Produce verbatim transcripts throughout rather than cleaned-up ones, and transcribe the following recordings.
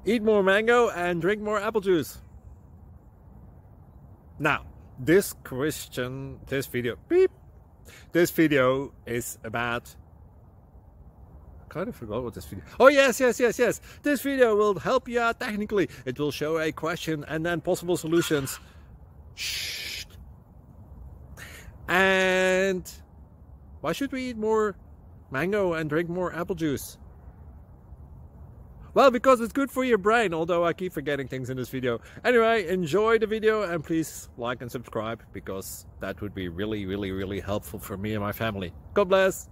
Eat more mango and drink more apple juice. Now, this question, this video, beep, this video is about, I kind of forgot what this video, oh yes, yes, yes, yes, this video will help you out technically. It will show a question and then possible solutions. Shh. And why should we eat more mango and drink more apple juice? Well, because it's good for your brain, although I keep forgetting things in this video. Anyway, enjoy the video and please like and subscribe, because that would be really, really, really helpful for me and my family. God bless!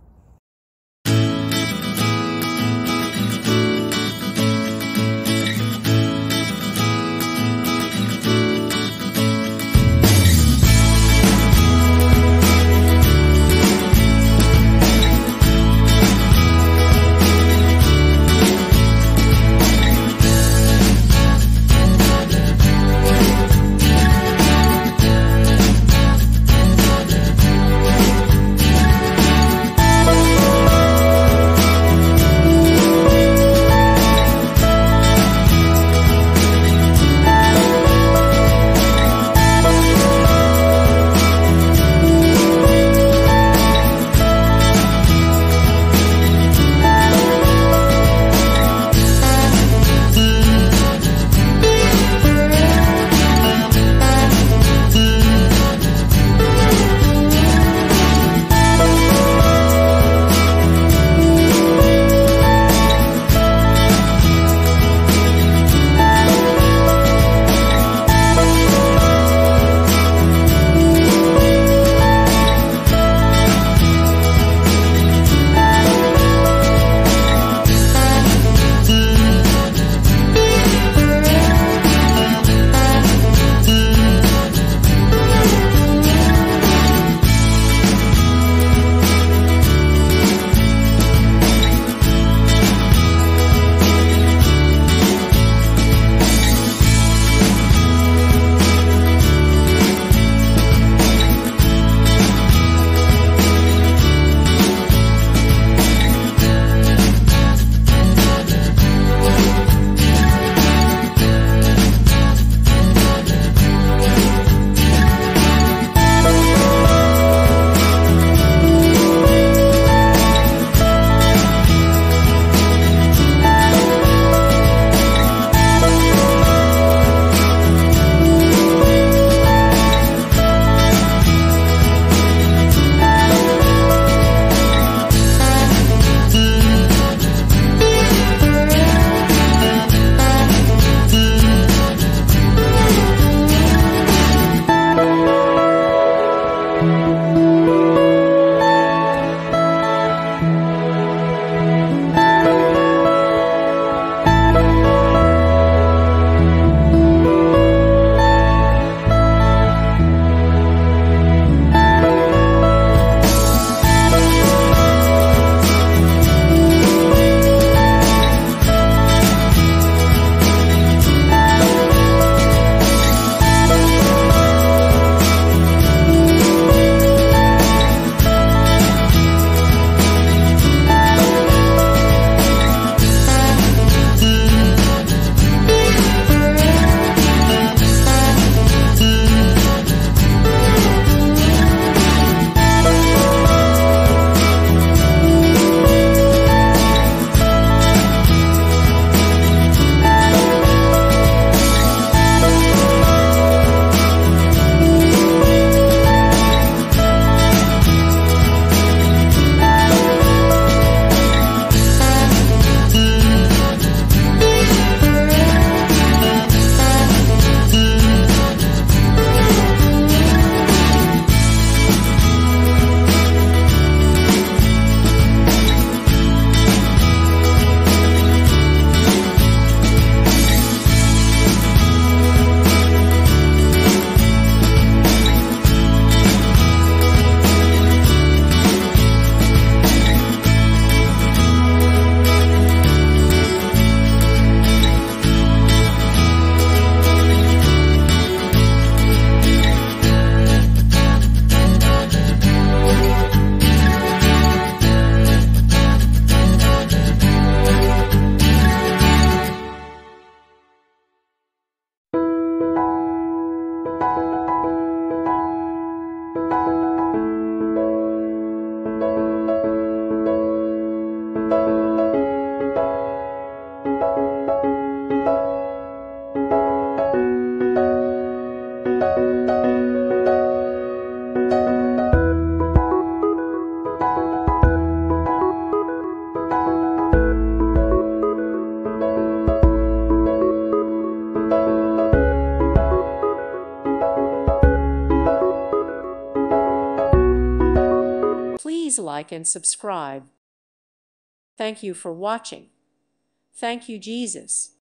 Please like and subscribe. Thank you for watching. Thank you, Jesus.